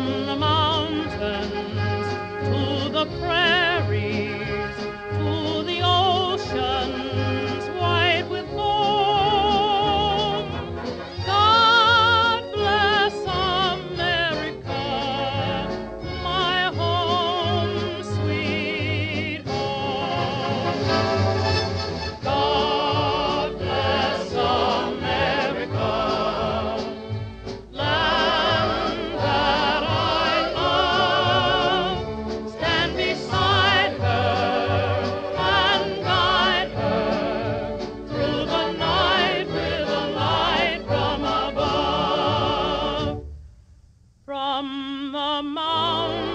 From the mountains to the prairies, to the oceans white with foam. God bless America, my home, sweet home. God bless America, land that I love. Stand beside her and guide her through the night with a light from above. From the mountains